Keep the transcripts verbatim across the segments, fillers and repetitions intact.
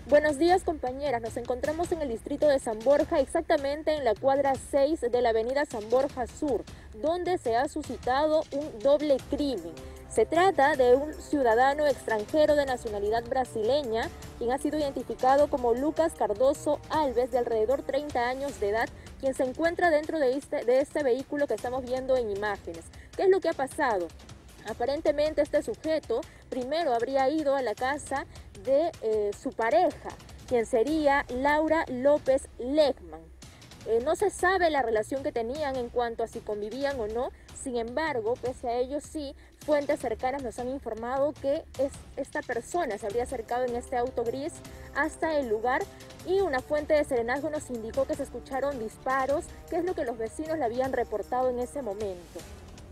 Buenos días, compañeras. Nos encontramos en el distrito de San Borja, exactamente en la cuadra seis de la avenida San Borja Sur, donde se ha suscitado un doble crimen. Se trata de un ciudadano extranjero de nacionalidad brasileña, quien ha sido identificado como Lucas Cardoso Alves, de alrededor treinta años de edad, quien se encuentra dentro de este, de este vehículo que estamos viendo en imágenes. ¿Qué es lo que ha pasado? Aparentemente este sujeto primero habría ido a la casa de eh, su pareja, quien sería Laura López Lechman. Eh, no se sabe la relación que tenían en cuanto a si convivían o no. Sin embargo, pese a ello sí, fuentes cercanas nos han informado que es, esta persona se habría acercado en este auto gris hasta el lugar, y una fuente de serenazgo nos indicó que se escucharon disparos, que es lo que los vecinos le habían reportado en ese momento.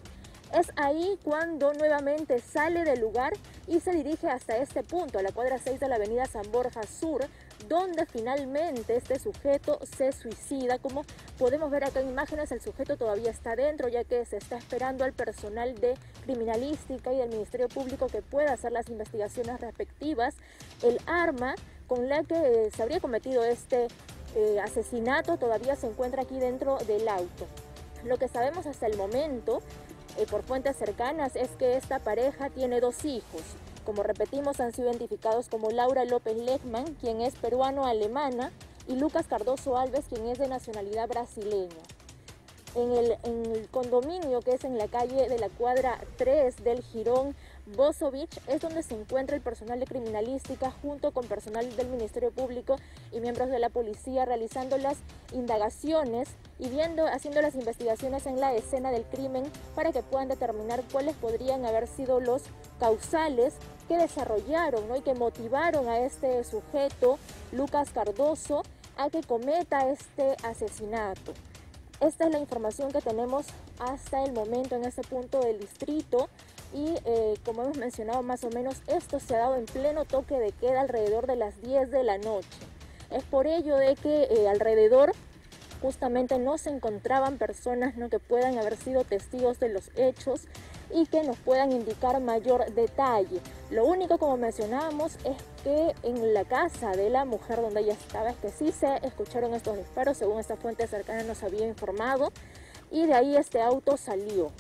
Es ahí cuando nuevamente sale del lugar y se dirige hasta este punto, a la cuadra seis de la avenida San Borja Sur, donde finalmente este sujeto se suicida. Como podemos ver acá en imágenes, el sujeto todavía está dentro, ya que se está esperando al personal de criminalística y del Ministerio Público que pueda hacer las investigaciones respectivas. El arma con la que se habría cometido este eh, asesinato todavía se encuentra aquí dentro del auto. Lo que sabemos hasta el momento, Eh, por fuentes cercanas, es que esta pareja tiene dos hijos. Como repetimos, han sido identificados como Laura López Lechman, quien es peruano-alemana, y Lucas Cardoso Alves, quien es de nacionalidad brasileña. En el, en el condominio, que es en la calle de la cuadra tres del Jirón Bosovich, es donde se encuentra el personal de criminalística junto con personal del Ministerio Público y miembros de la policía, realizando las indagaciones y viendo, haciendo las investigaciones en la escena del crimen para que puedan determinar cuáles podrían haber sido los causales que desarrollaron, ¿no? y que motivaron a este sujeto, Lucas Cardoso, a que cometa este asesinato. Esta es la información que tenemos hasta el momento en este punto del distrito, y eh, como hemos mencionado, más o menos esto se ha dado en pleno toque de queda alrededor de las diez de la noche. Es por ello de que eh, alrededor justamente no se encontraban personas, ¿no? que puedan haber sido testigos de los hechos y que nos puedan indicar mayor detalle. Lo único, como mencionábamos, es que en la casa de la mujer donde ella estaba, es que sí se escucharon estos disparos, según esta fuente cercana nos había informado, y de ahí este auto salió.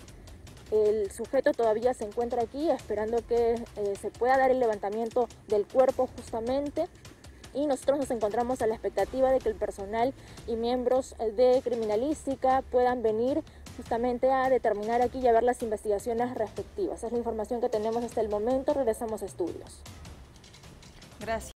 El sujeto todavía se encuentra aquí esperando que eh, se pueda dar el levantamiento del cuerpo justamente, y nosotros nos encontramos a la expectativa de que el personal y miembros de criminalística puedan venir justamente a determinar aquí y a ver las investigaciones respectivas. Esa es la información que tenemos hasta el momento. Regresamos a estudios. Gracias.